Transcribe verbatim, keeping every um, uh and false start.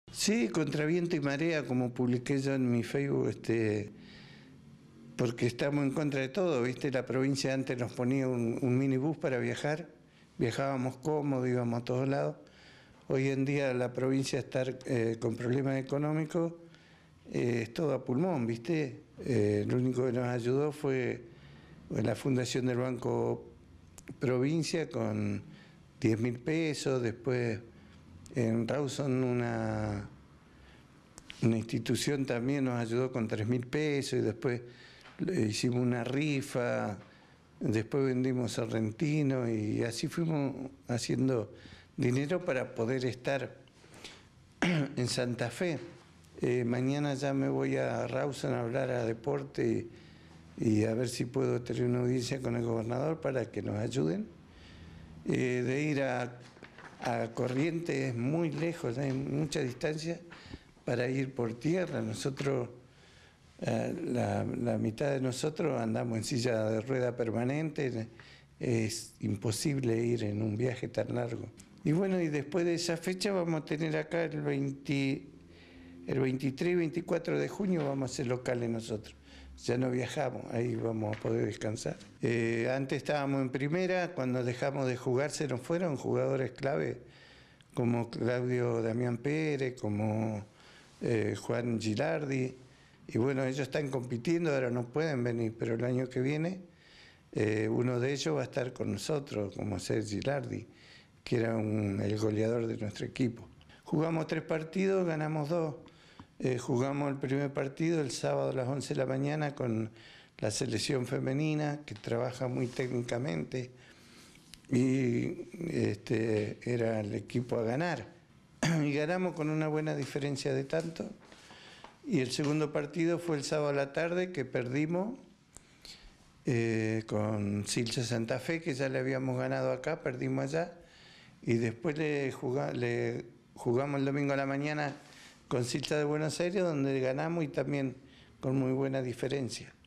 Sí, contra viento y marea, como publiqué yo en mi Facebook, este, porque estamos en contra de todo, ¿viste? La provincia antes nos ponía un, un minibús para viajar, viajábamos cómodo, íbamos a todos lados. Hoy en día la provincia está eh, con problemas económicos, eh, es todo a pulmón, ¿viste? Eh, lo único que nos ayudó fue la fundación del Banco Provincia con diez mil pesos, después en Rawson una, una institución también nos ayudó con tres mil pesos y después hicimos una rifa, después vendimos Sorrentino y así fuimos haciendo dinero para poder estar en Santa Fe. Eh, mañana ya me voy a Rawson a hablar a deporte y, y a ver si puedo tener una audiencia con el gobernador para que nos ayuden. Eh, de ir a, a Corrientes es muy lejos, hay mucha distancia para ir por tierra. Nosotros, eh, la, la mitad de nosotros andamos en silla de rueda permanente, es imposible ir en un viaje tan largo. Y bueno, y después de esa fecha vamos a tener acá el, veinte, el veintitrés y veinticuatro de junio vamos a ser locales nosotros. Ya no viajamos, ahí vamos a poder descansar. Eh, antes estábamos en primera, cuando dejamos de jugar se nos fueron jugadores clave como Claudio Damián Pérez, como eh, Juan Gilardi, y bueno, ellos están compitiendo, ahora no pueden venir, pero el año que viene eh, uno de ellos va a estar con nosotros, como Sergio Gilardi, que era un, el goleador de nuestro equipo. Jugamos tres partidos, ganamos dos. Eh, jugamos el primer partido el sábado a las once de la mañana con la selección femenina, que trabaja muy técnicamente, y este, era el equipo a ganar. Y ganamos con una buena diferencia de tanto. Y el segundo partido fue el sábado a la tarde, que perdimos eh, con Silcha Santa Fe, que ya le habíamos ganado acá, perdimos allá. Y después le, jugá, le jugamos el domingo a la mañana con Silcha de Buenos Aires, donde ganamos y también con muy buena diferencia.